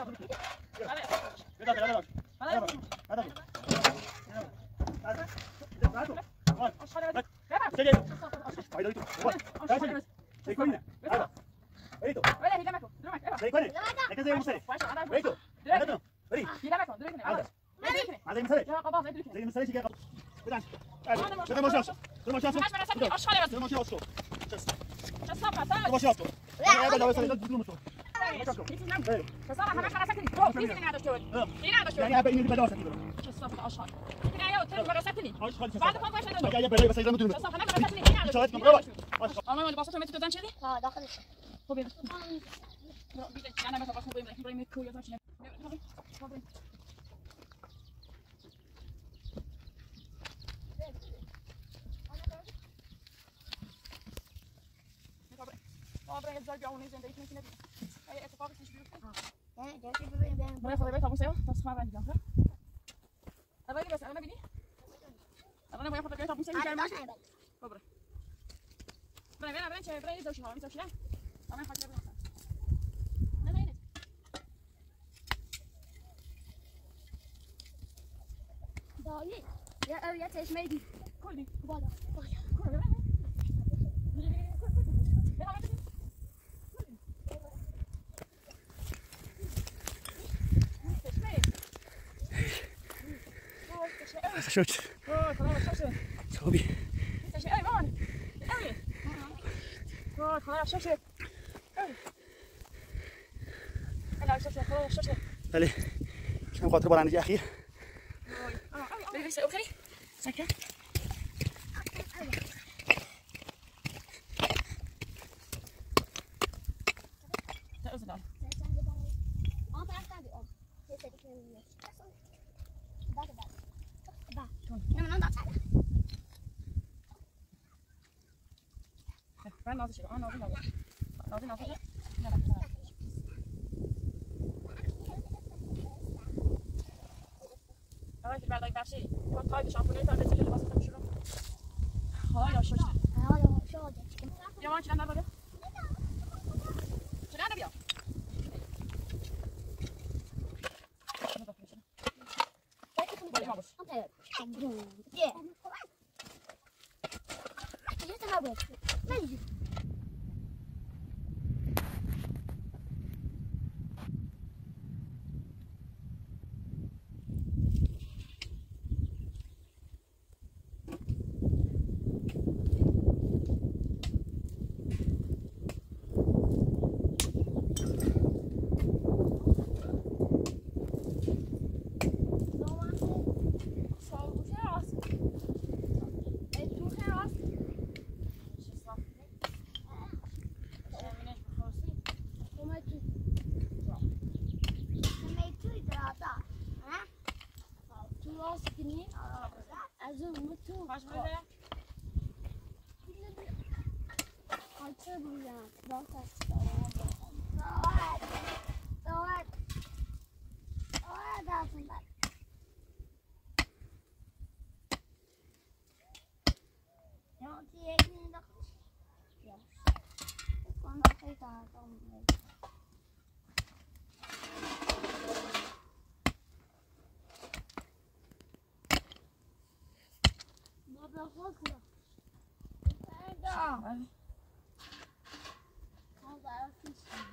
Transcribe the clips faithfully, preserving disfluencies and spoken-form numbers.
برای خدا بیت آبوسه تا سخما بندی جان اولی بس انا بینی انا باید خدا بیت آبوسه میگم بابا برای برای برای چه برای زوشی ها میذاشی نه من خاطر بدم نه نه دایی یا یا تاش میدی کلی بالا بالا شوت اوه خلاص شوت صوبي انت شيء اي مان اي اوه خلاص شوت لا شوت خلاص شوت بله كم خاطر برنامج اخير اه اه بس اوكي سكت تأذن Ben nasıl şey? Aa nasıl nasıl? Nasıl nasıl? Ne bak. Evet, ben de başlayayım. Bak tabii şampuanı da mesela basıp konuşurum. Hala şaştı. Hala şaştı. Yavaş lan böyle. Şuna da bir yap. Şuna da konuşalım. Böyle yapalım. Yeah. Just have it. Nice. Baş böyle. Alçı bu ya. Bak Dorak. Dorak. Dorak altında. Ya diye ne de. Ya. Bana kayda tamam. Baba korkma. Nerede? Kaldı afişim.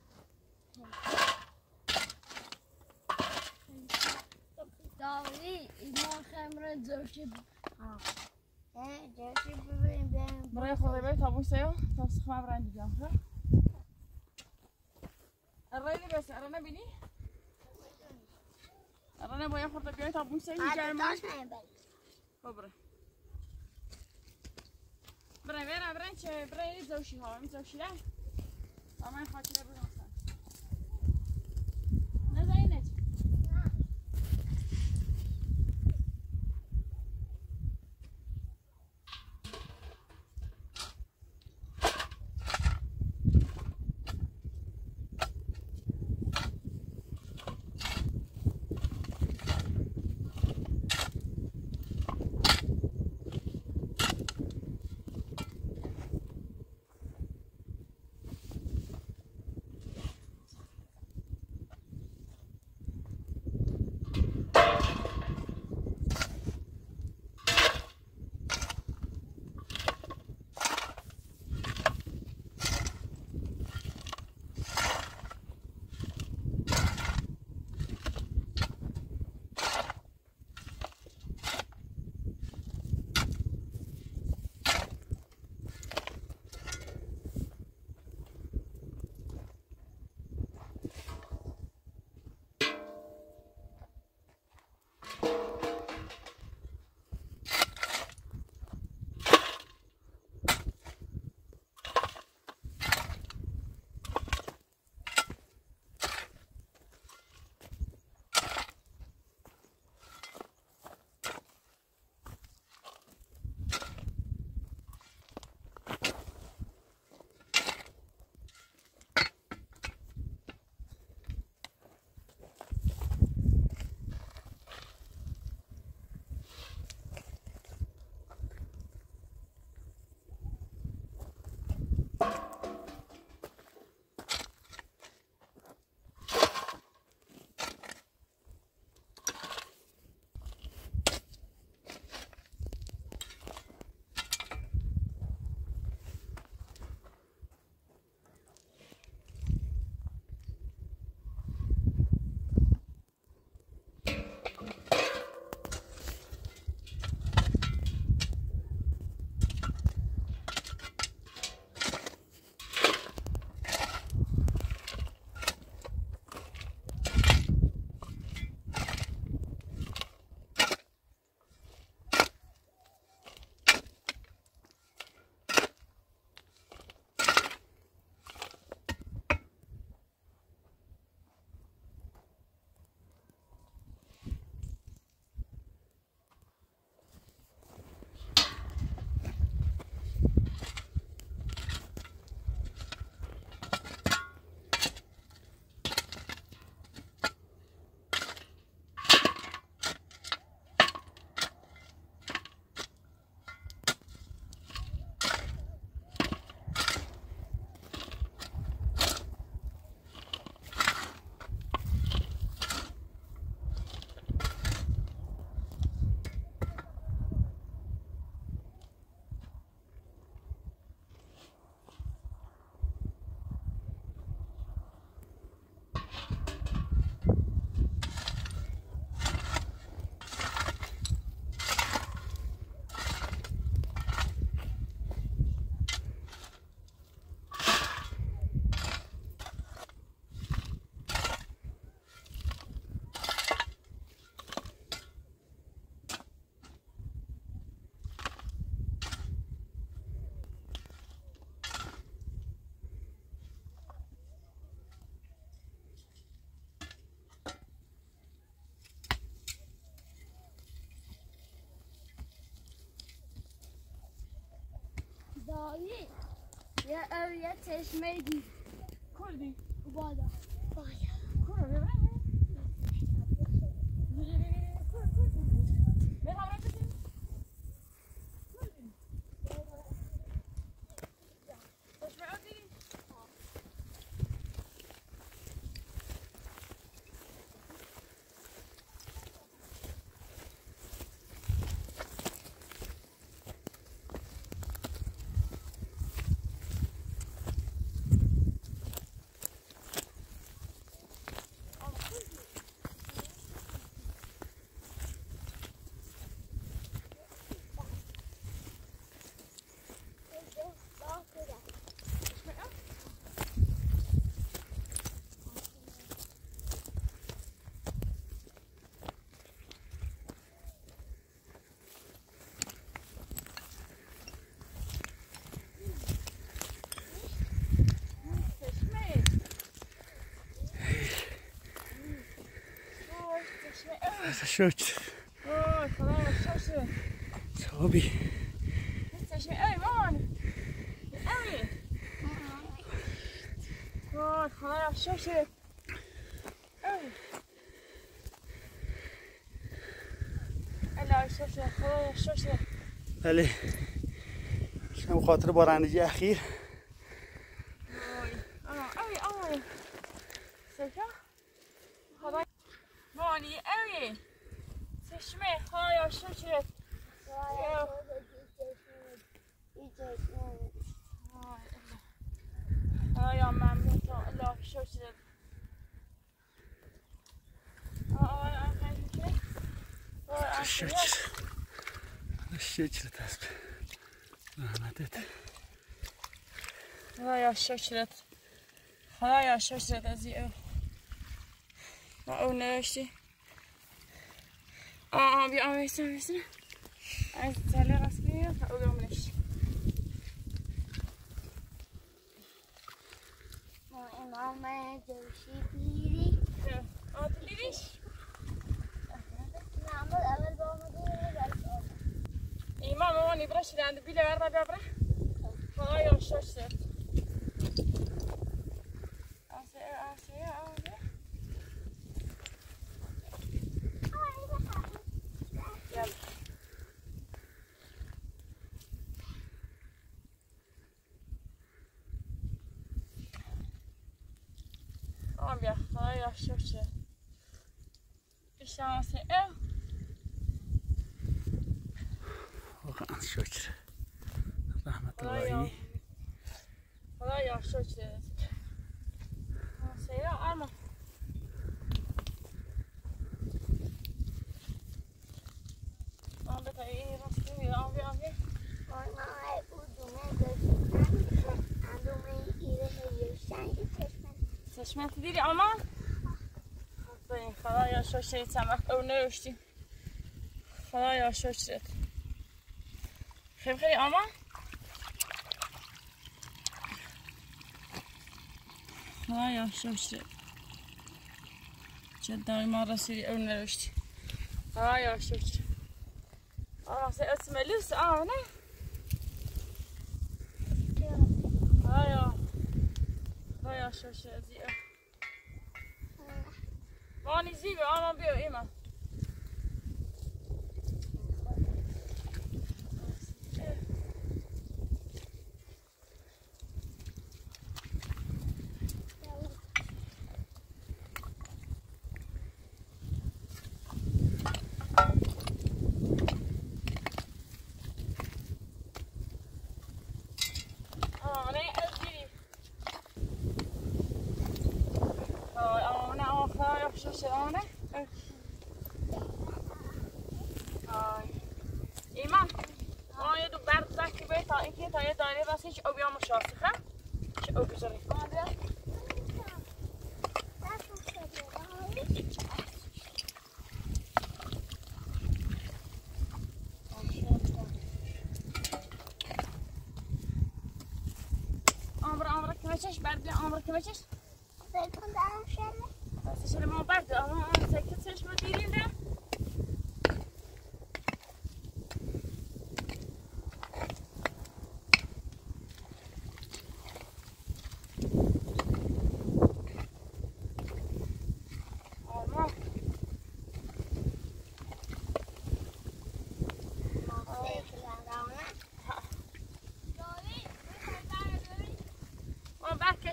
Davi, iman خمره زوجي. آه. إيه زوجي ببين بين. برای خدا بیت آبوسه تا سخما برندی جان خب. الرأي بس أنا نبيني. أنا باید خدا بیت آبوسه میگم. خبره. برای برای برای چه برای زوجی ها می زوجی نه. اما خاطر بدم سن. نزاینه. مانی یه او یه چشمه دی کردی بالا بالا کورو ببرم شکر وای خدایا شکر صابی چشمه ای مامان ای وای خدایا شکر ای الهی شکر خدایا شکر بله شما خاطر بارندگی اخیر وای آه ای ای سکه خدایا مانی ای چشمه خدایا شکر خدایا ممنون تو الله شکر شکر شکر دست رحمتت خدایا شکرت خدایا شکرت از او و او نوشتی آه آه بیا آه بیستم بیستم از تله راست بیا تا او گم نشتی ما امام جوشی بیری آه تو دیدیش؟ نعمل اول با ما دیره ایمان مامانی برا شیرنده بیله برده بیا برا خدایا شکرت آسه آسه آسه يلا آم بیا خدایا شکر شانسه او واقعا شکر رحمت الهی خدایا شکر سیرا آرما آم بتا این راست نمید آم بیا آم بیا آنها او دومه داشتن اندومه ایره هیوشن چشمه چشمت دیدی آما خدایا شکرت سمک او نوشتی خدایا شکرت خیلی خیلی آما خدایا شکرت چه داری ما رسیدی او نوشتی خدایا شکر آه سه اسم لوس آه نه خدایا خدایا شکر ازی او مانی زیبه آما بیو ایمان شلونه؟ ایمان ما یه دو برد زکی باید تا اینکه تا یه دایره بس هیچ اوبی هم شاسخه چه اوبی زنی آمر آمر که بچش برد بیا آمر که بچش بکن دارم شله بس شله ما برد اما آن سکت سرش ما دیریم ده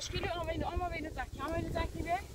Kashkili omeni omeni zaki omeni zaki be.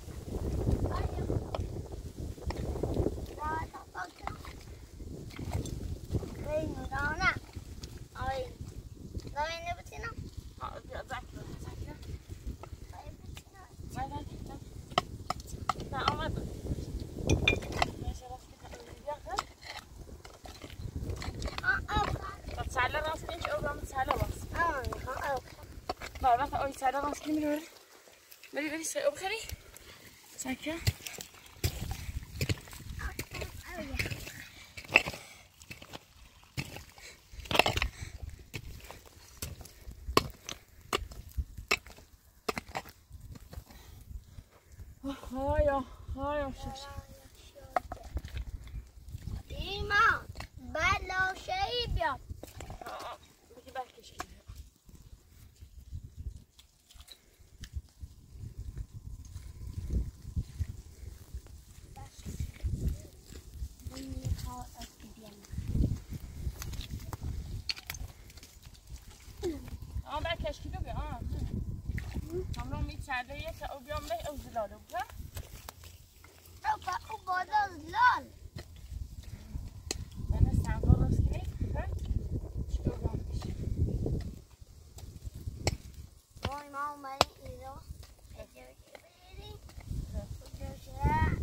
Oj, så det vanskelig med det. Veldig, veldig søt oppkring. Sakke. Oj, ja, oj, ja, Ima, bella och tjejbjörn. Ja, mycket bärkerskriv. کشکی رو بیام هم رو میچرده یه تا او بیام به او زلاله بکن او با او بالا زلال من سنگا راست کنی چی رو بیام بشه وای ما اومدیم اینجا اجازه بریم اجازه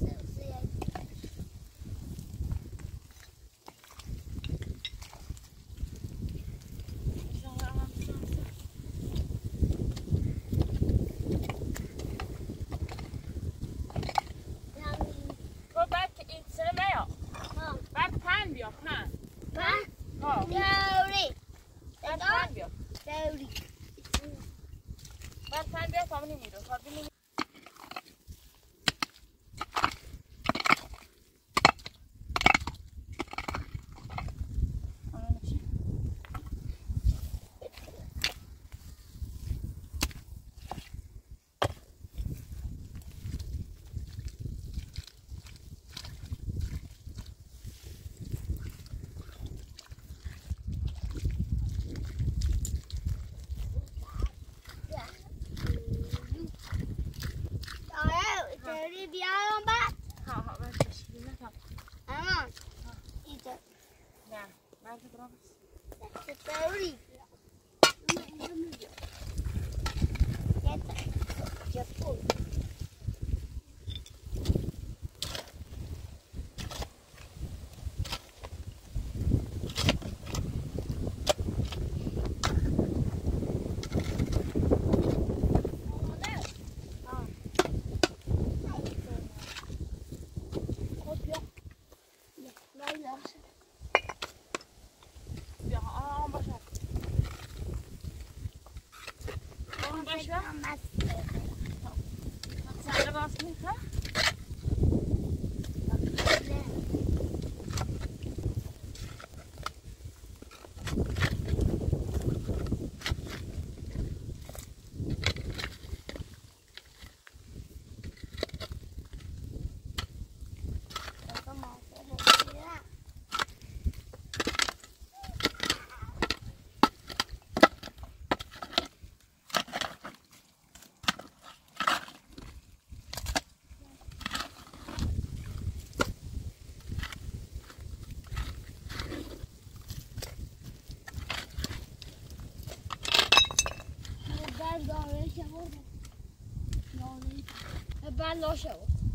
Ben lascia.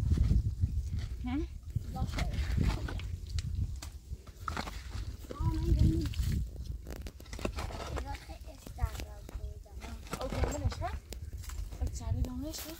Hm? Lascia. Oké, dan is het. Ik zei er dan eens.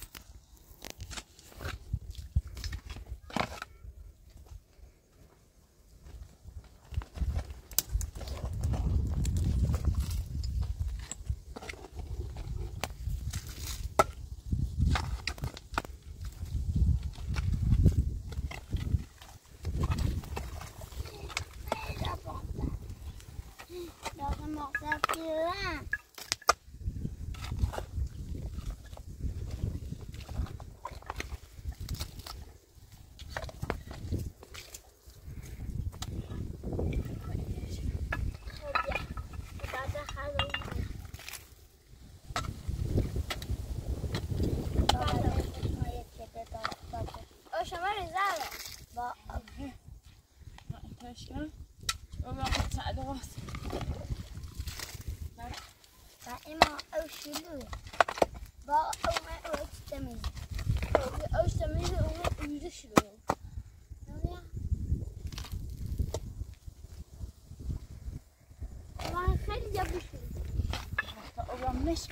شما ریزه با تشکر و با سعد واس با ایما او شلوه با او ما او تمیز او تمیز او ما اویده شلوه ما خیلی جبه شلوه او با مشک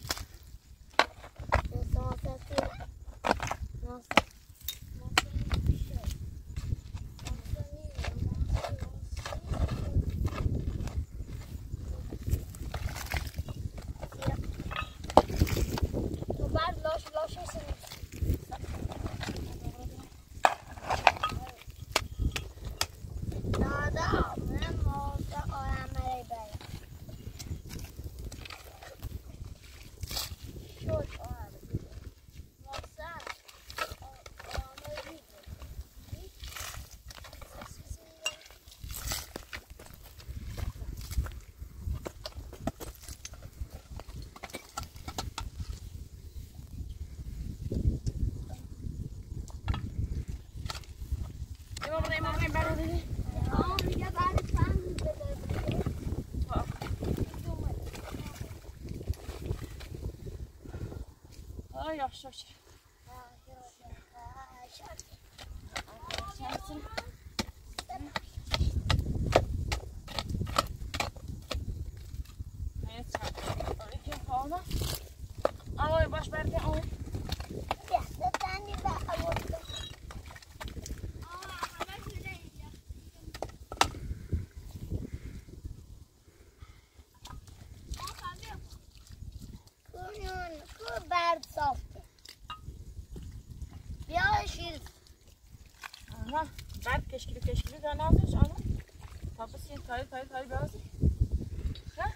Yavaş yavaş. Ama baş verdi ama. Ya, zaten bir daha alıyorum. برد صاف بیا شیر آها برد کشکیلی کشکیلی در نازش آها تا بسین تایی تایی تایی بیازی ها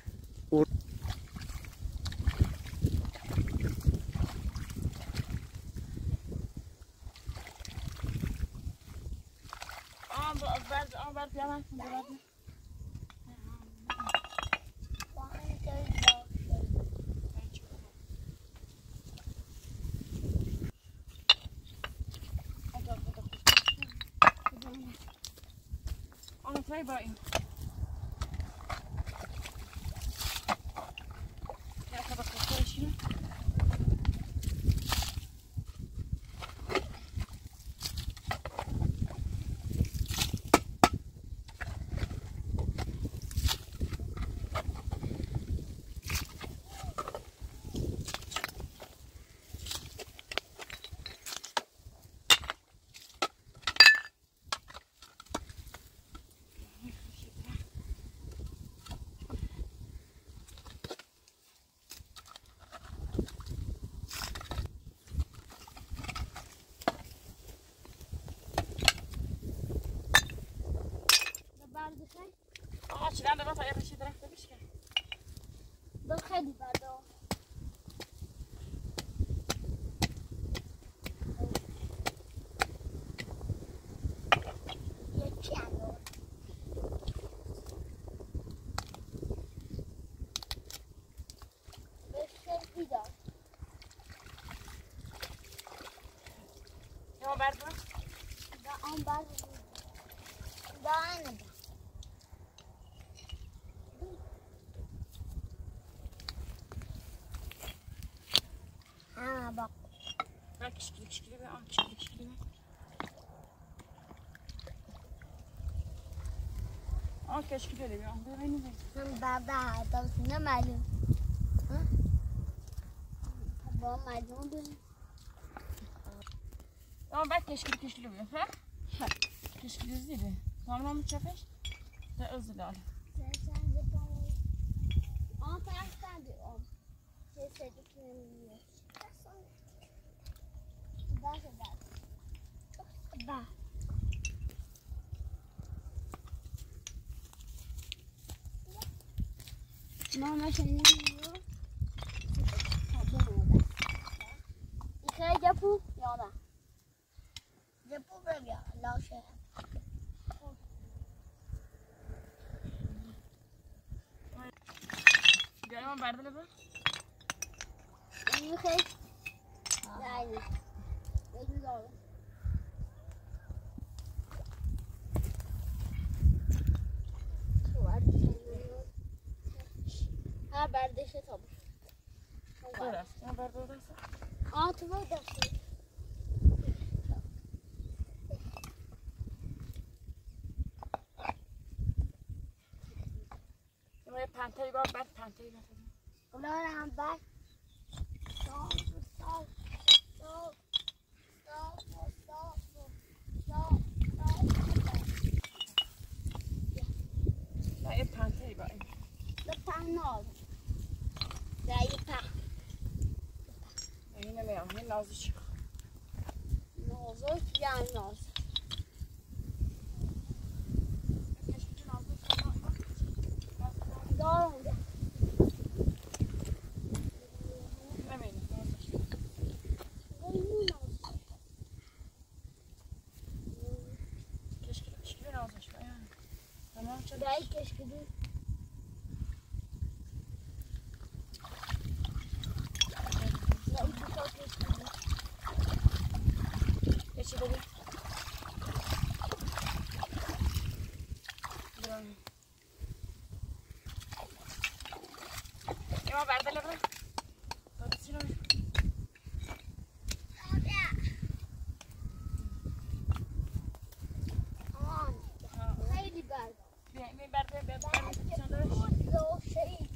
آم برد آم برد بیا من برد Twee bij. Ja, ik ga dat feestje. آقا چیدن دارم تا یه بشی درخته بشکن دو خیلی بده یکی اندار بشکر بیدار یه ما برد برد دا آن برد دا اینه برد bak. Bak kişkili kişkili ve an kişkili kişkili ve. An kişkili öyle bir an da beni de. Sen barda adamsın ne malum? Ha? Bu malum bu. Ama bak kişkili kişkili bir ha? Ha. Kişkili değil mi? Tamam mı çapış? Da özür dilerim. Sen sen de bana. Ama sen de o. Şey söylediklerini yiyor. Bak bak. Bak. Mama şimdi yiyor. Hadi orada. İkaya yapı yana. Yapı böyle ya. Laşe. Gel berdele bu. İyi şey. Yani. Ne güzel. کتاب دور است من بر دور است آه تو بود دستی یه پنتهی با بعد پنتهی با اونا هم بعد stop stop stop stop stop stop نه یه پنتهی با این به پنال نه یه پن این نمیام این نازش نازک یعنی ناز دارم Dai keşke bir Geçi de bir Ema berdele bırak Hadi sino aman haydi berda Bir berde berde o şey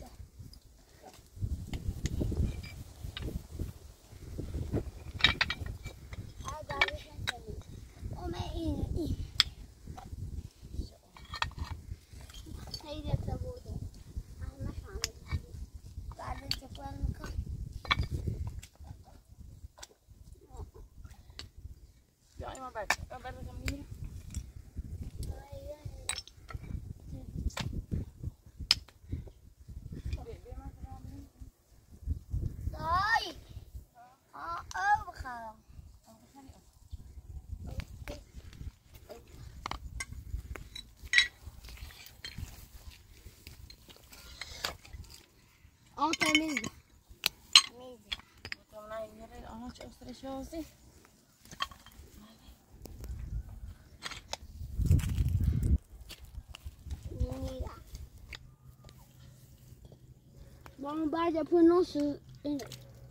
Ya Ema berde Ema berde tam değil Dai. Ha, oh, bخرم. آن تمیز تمیز Tamam yere ağaç östreşi olsun میرم با اون بعد پنوس اینه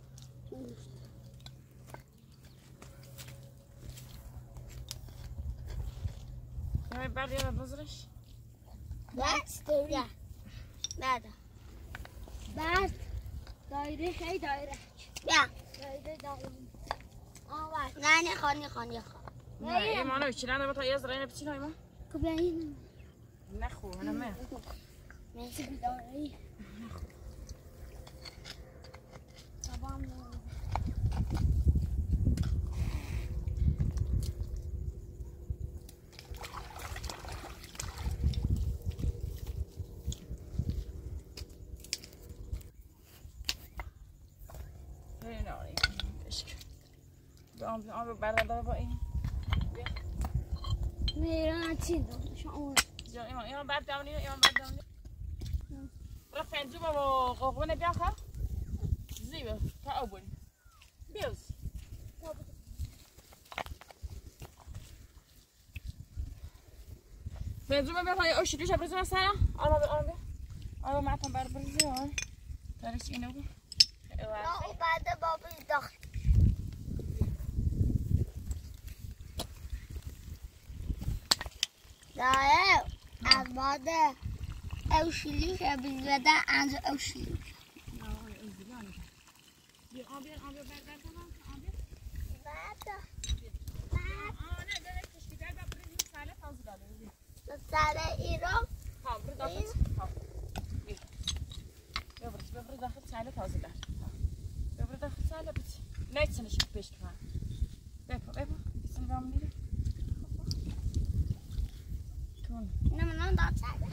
Ema berde ya bozurş بعد ستوری بعد بعد دایره خیلی دایره بیا دایره دایره آه بعد نه نه خان نه خان خان Ne Ema ne içilen de ta yazrayına biçin Ema کبرین Ne xo ana me میشه بیداری تمام Hey no keşke Am am berde با این میرن چی دارم شما Ja Ema Ema berde اونی Ema berde اونی برو فنجو با قوقونه بیا خا زیبا تا اول بیوز فنجو بیا تا اوش دیش برز مثلا آلا آلا آلا ما تام بر برز ها ترش اینو لا و بعد بابا داخل داره از بعد اوشیلی که بیزده انجا اوشیلی بیا آبی آبی بر بر تمام آبی بعد آه نه داره کشکی در با برز ساله تازه داره سر ایران ها برز داخل ها بیا برز بیا برز داخل ساله تازه داره بیا برز داخل ساله بچ نه چنش پیش کن بپا بپا بسن بام میره کن نه من داد سر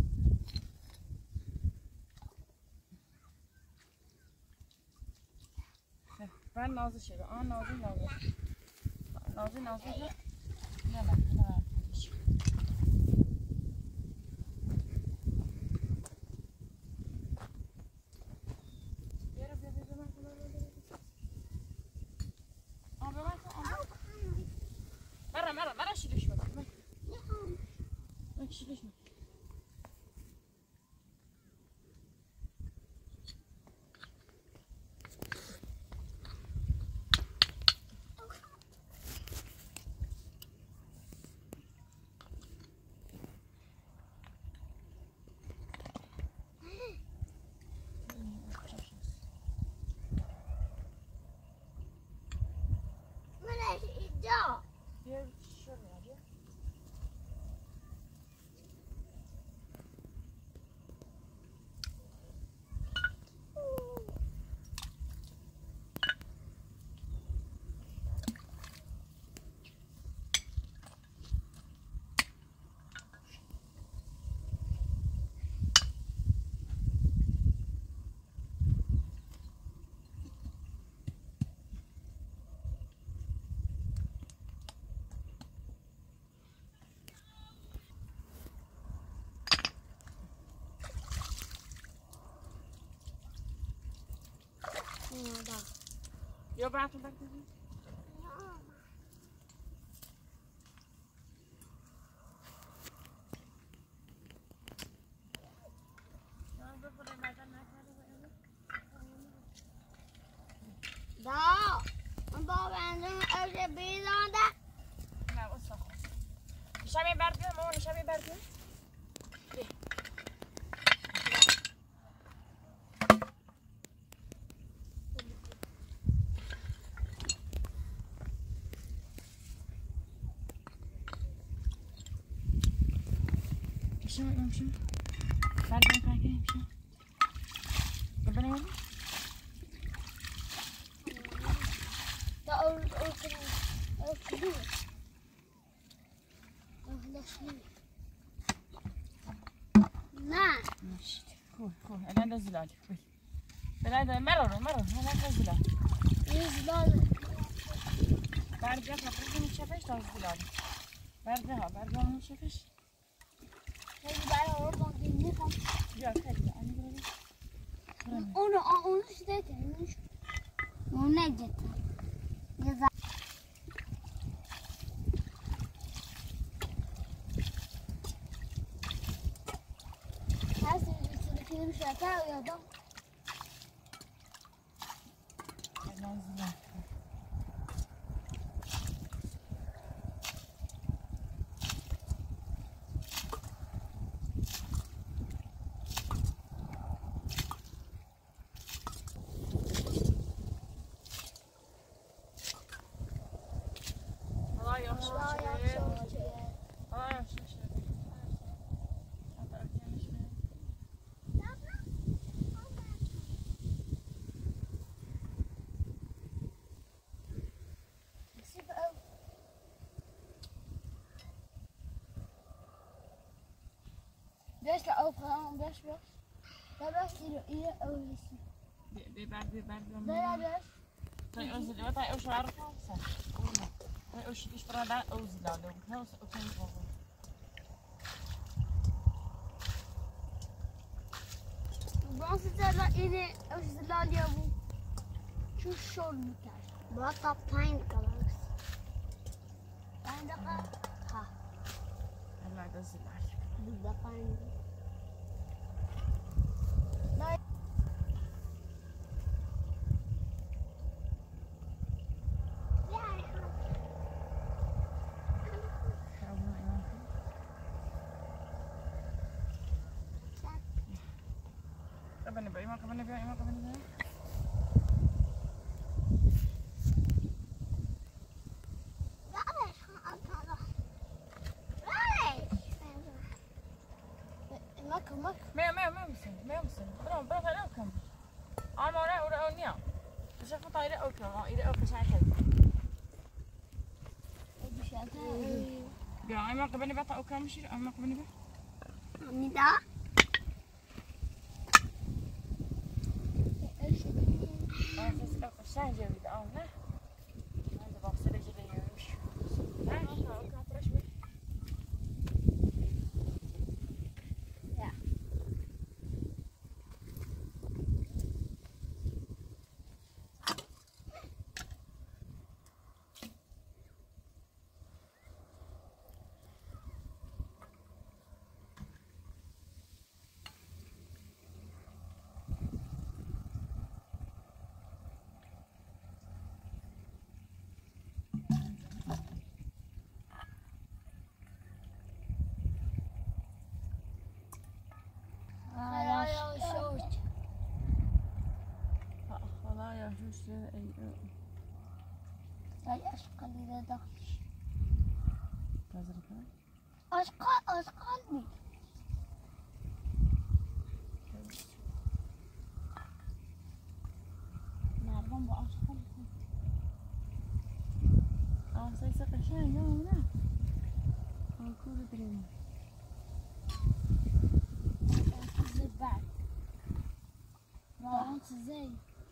Ben Nazlı şöyle. Aa Nazlı Nazlı. Nazlı Nazlı. Ne var? Ne var? مرة مرة مرة شيلي شوي. ما شيلي شوي. بیا براتون بگیرید. دا من با بندم از بیزانده نه واسه خود نشمی بردیم ماما نشمی بردیم نشمی نشمی بردیم کنیم نشمی ببینیم او او او کدوم نه ماشي كول كول انا نزل عليك كول بلا مرر مرر انا نزل عليك نزل برجع خاطر میشفش نزل عليك برجع برجع میشفش خیلی برای اون باقی میخوام بیا خیلی انا برم اونو اونو شده کنیش اون نجت یه Film şeker yiyordum. Kolay gelsin. Kolay gelsin. Best overal, best best. Dat best hier hier over. Be ber be ber. Ja, best. Tay اوزی داد tay اوش عارف هستن. tay اوش دیش برای دار اوزی داده. نه اوش اوکی بود. باز زدن اینه اوش زلالی بود. چون شل میکرد. با تا پنج کلاس. پنج دقیقه. ها. الله دزیلار. دو پنج. Kapan ni, Ima kapan ni, Ima kapan ni? Mea, mea, mea misin, mea misin. Bro, bro, tak ada okam. Am orang udah onya. Siapa tahu ada okam, ada okam saya. Ya, Ima kapan ni bata okam sih? Ima kapan ni? Ni dah. Sen cevdi anne. Ben de bak sıracıda yürümüş. Ben aşağı kapıraş mı? Ya. Valla ya şu işte Ay aşkı lira da. Hazır mı? Aşkı aşkı mı? Nereden bu aşkı? Aa sayısı kaşan ya ona. Korku duruyor. Zıbar. Vallahi size.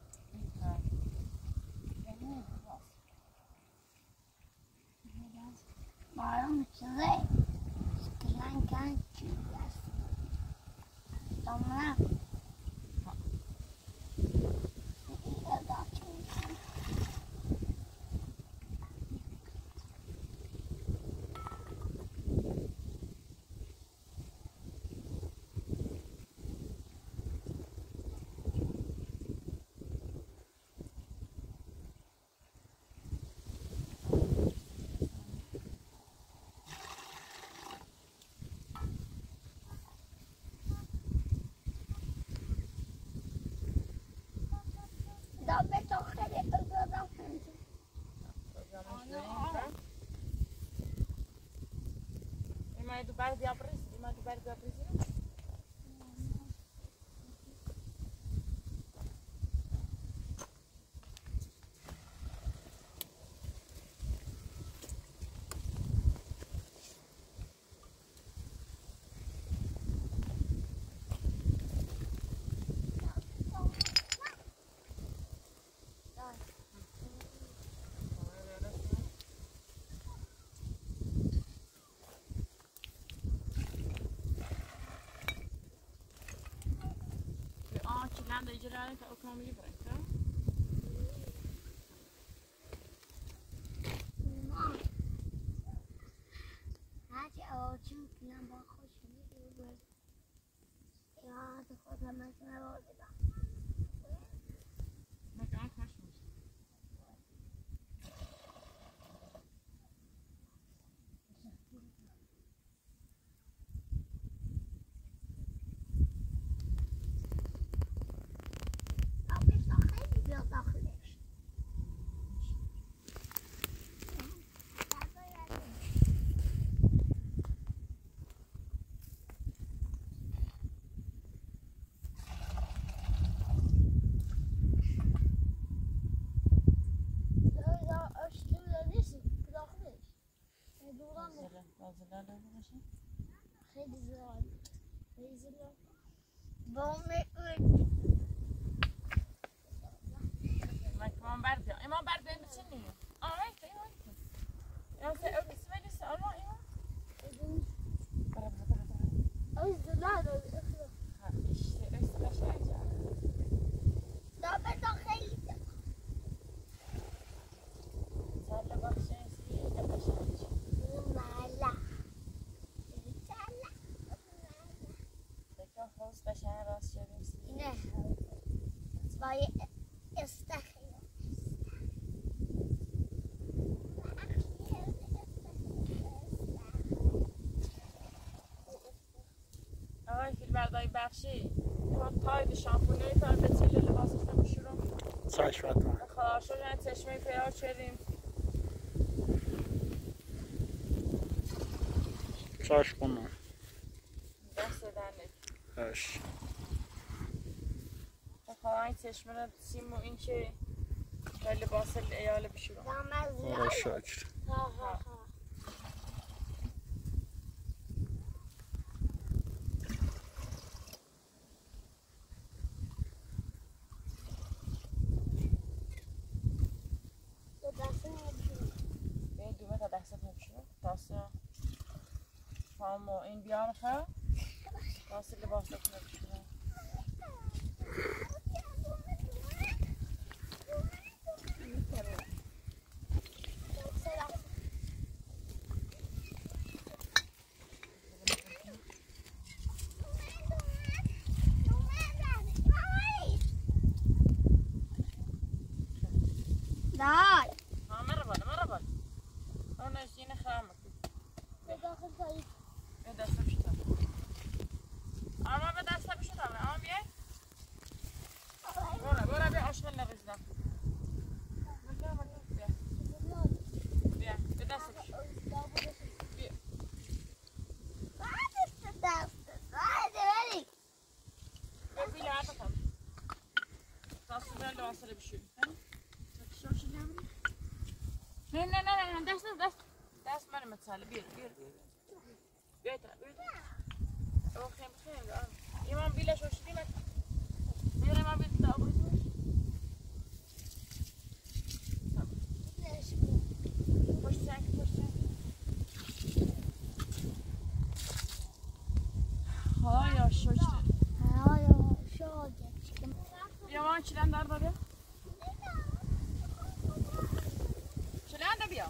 Varım size. Sıkılan kan çıkacağız. Tamam. Imai do bairro de Aparecida. Imai do bairro de Aparecida. عندها إجراءات أو كامل بركة. هاتي أوجم كلام باخوش بيقول يا تاخذ لما تسمع ولا ما كان خشمش. خیلی زیاد خیلی زیاد با ما كمان برد إمام برد بين بسني آه هيك أيوة يا سي أو اسمه لسه الله أيوة برا برا برا أوز لا لا ها إيش إيش إيش إيش لا بدو خیلی صار له بخشين سي كبشين مالا خلاص بشن راست شدیم نه بای استخیل آقای فیل برداری بخشی ما تاید شامپونی تا به تیل لباسش نمیشورم چشمتون خدا شد یعنی چشمه پیدا شدیم چشمونم دست دنک اش خدا این چشمه رو سیم و این که به لباس ایال بشورم خدا شکر ها ها ها این دومه تا دست نمیشورم دست شام و این بیان خواه دست لباس نمیشورم دای ها مرة بالا مرة بالا أنا جينا خامك داخل طيب إيه دست بشتا أما بدست بشتا أما بيه برا برا بيه أشغل نرزنا بيه بيه بدست بشتا بيه بيه بيه لعبتهم تصوير اللي وصل بشيل نه نه نه نه دست دست دست من متساله بیر بیر بیر بیر بیر او خیم خیم دارم ایمان بیله شوشتی مت بیر ایمان بیل تا بریزش پشت سنگ پشت سنگ هایا شوشتی هایا شوشتی ایمان چیلن دار داره چیلن بیا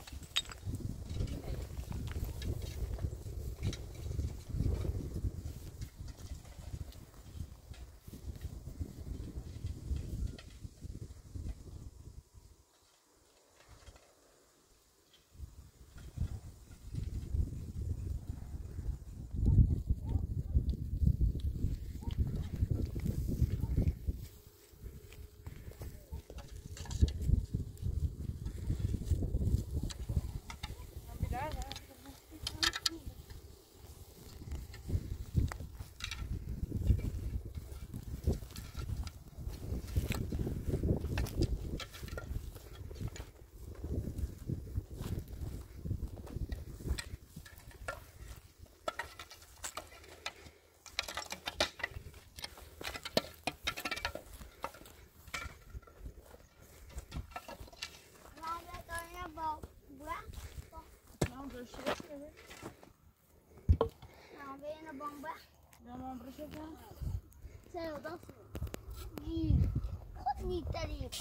بين بومبا يا ماما برشوفها سيو ضفر جيب خذني التاريخ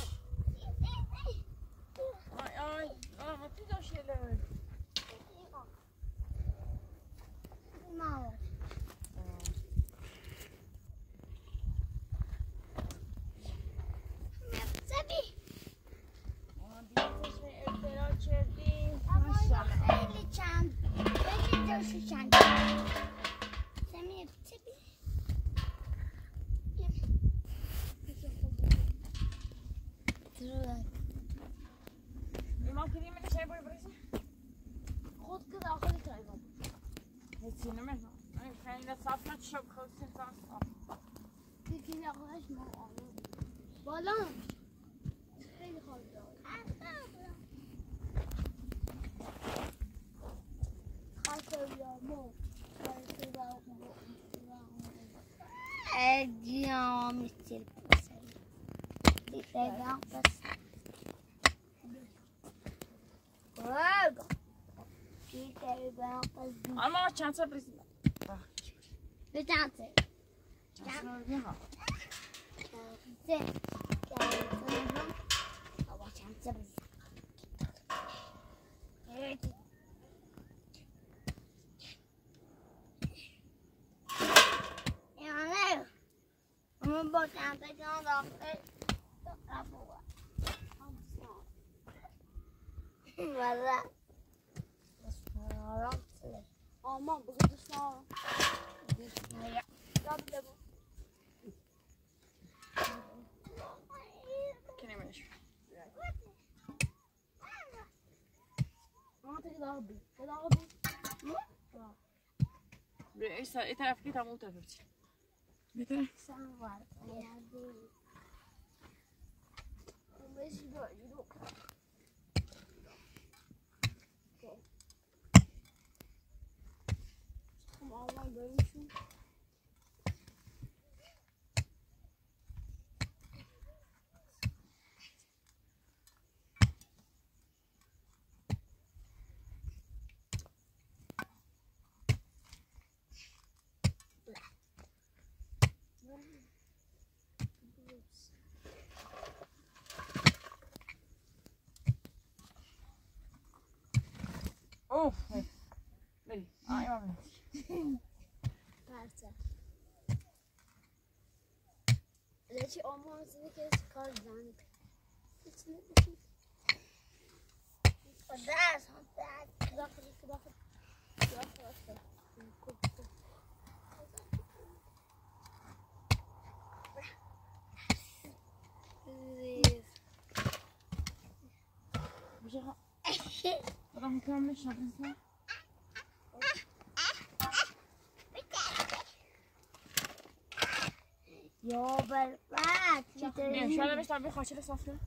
اي اي اه ما تقدرش ال ما هو سبي خیلی چند خیلی دوست چند سمی سبی ما كريم اللي شايبه بريسه خد كده اخد تايم هاتي نمر انا خلينا صافنا تشرب خمسين ساعه كده كده اخدش ما بالا خیلی خوب Adiós, mister Pássaro. E pegar um pássaro. Logo. E pegar um pássaro. اما چند تا برسید به چند تا؟ چند تا میها سه. چند تا؟ بابا چند تا برسید؟ یعنی من با چند تا جان داخل رفوه ولی آرام سله آمان بگو دوستان یا بده بود کنی منش آمان تکی داغ بی که داغ بی ايش ايه تعرف كده مو تفرتي بيتر سنوار یادی ماشي بقى يروح ماما بيمشي اوه بري اه يا ماما پرسه لچی آمان زنی که کار زنی خداش خداش داخل داخل داخل بجا راح نكمل شغلنا یا برباد نه شو هذا بس تعبي خاشله صفله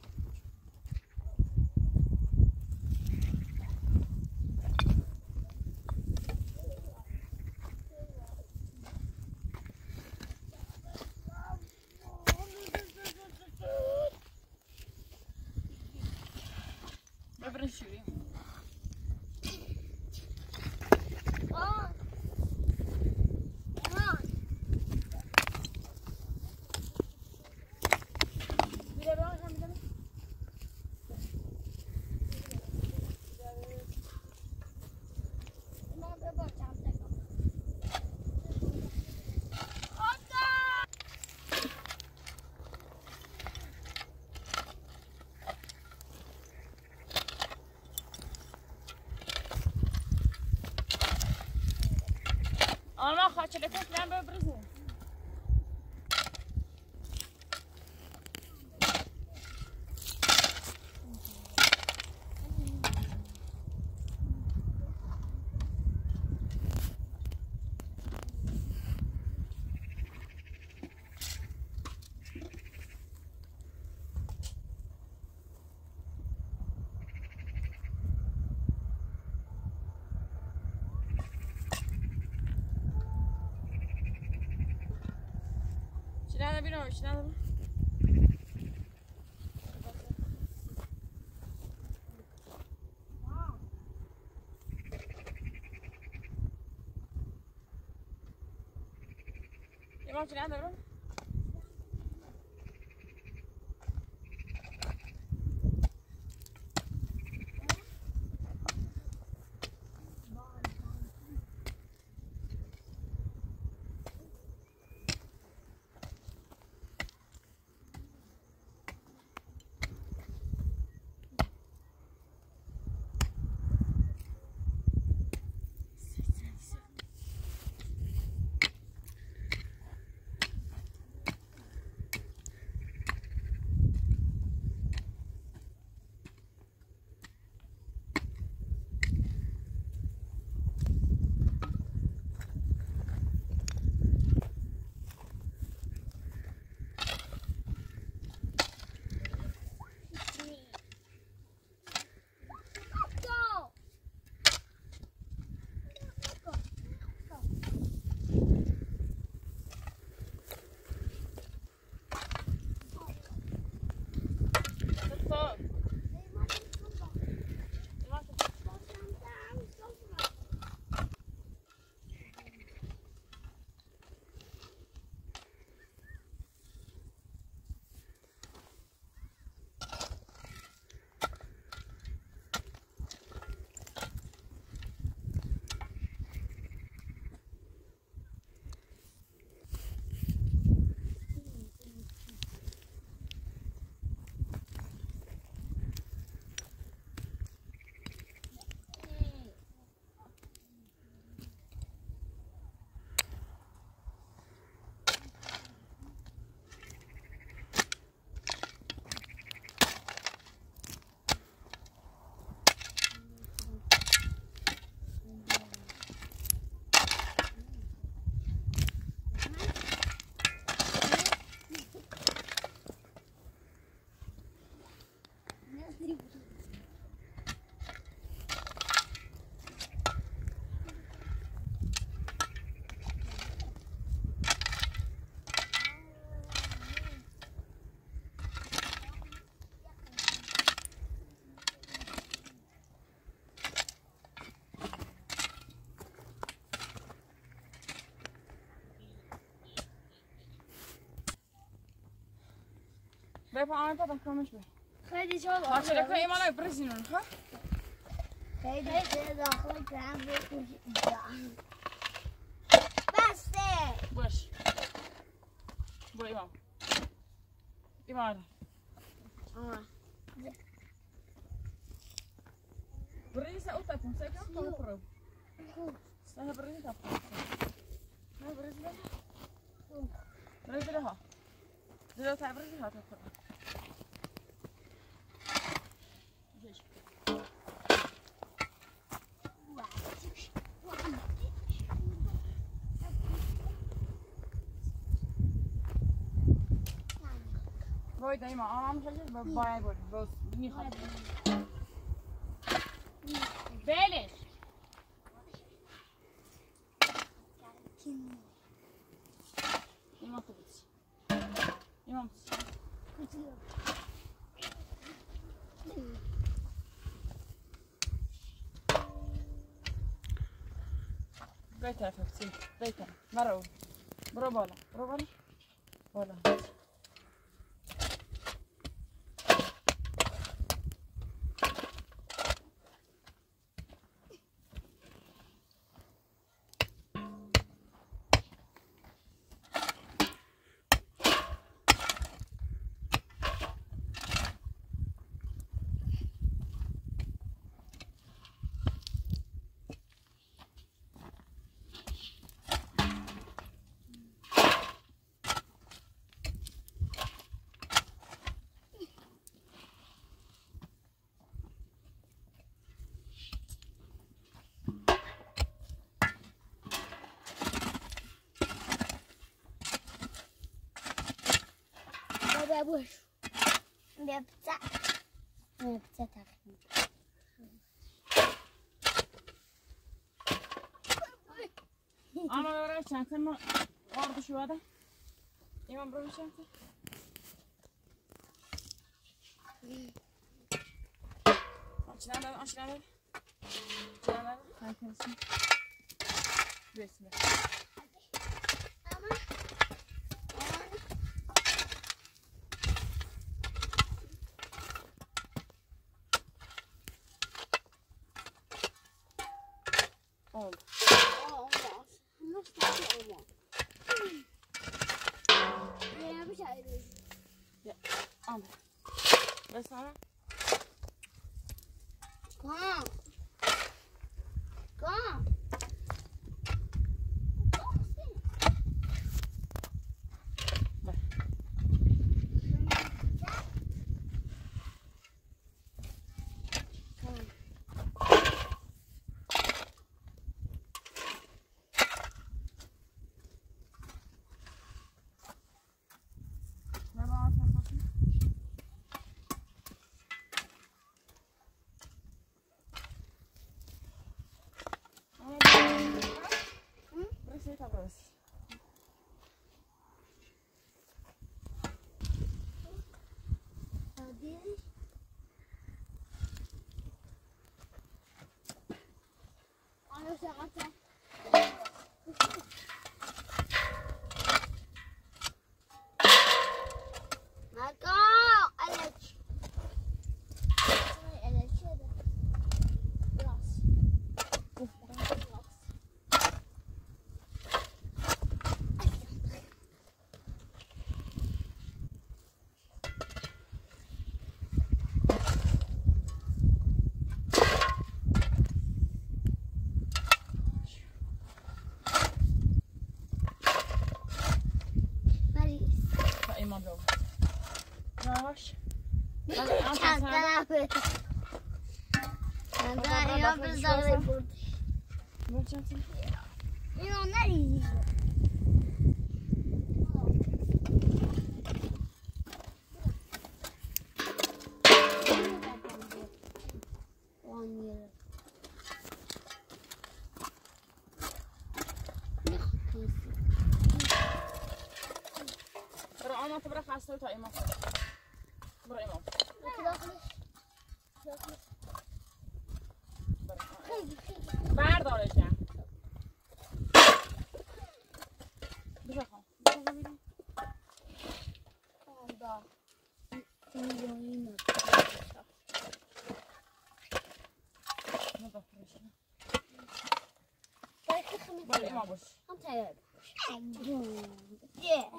برشوي آه آه بيلا بقى نعمل ما ببغى تعمل انا ما خاطر لك كلام ببرزه شنو بينو شنو ایمان چی ندارم؟ بپا آمه پا کمش بی خیلی شاد ها چرا که ایمانای برسینون خب خیلی خیلی داخل کنم بکنی بسته باش برو ایمان ایمان آه برای سه اوتا کن سه کم تا برو سه برای تا نه برای سه برای سه ها زیرا تا برای ها تا برو باید ایمان آرام شدید با باید بود باز میخواد بلش ایمان خوبیست ایمان بای طرف افتی بای طرف برو برو بالا برو بالا بالا بابوش بپتا بپتا تاکیم آنا برای چند تا ما آرد شواده ایمان برای چند تا آنچه نداره آنچه نداره آنچه نداره خیلی کنسیم بسم الله آب آه اون راست نست اومد یه نمیشه آب بس آره کام کام Yavaş. Çantana koy. Çantana yapıyoruz da burada. Ver çantanı. Yine onlar izliyor. on lira. Ne haklısın. برو آمات برو خسته تا ایمان برو ایمان بردارش نه بجا خواهم بجا ببینیم آندا اینجایی نگاه فرشنه برو برو ایمان باش هم تایید یه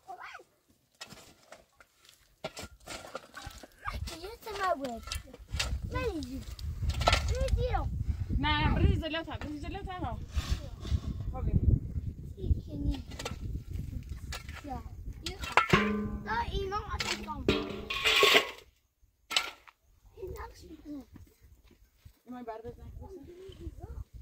نه بریز جلوتر بریز جلوتر ها خوبی لا ایمان اتکام ایمان برده زنگ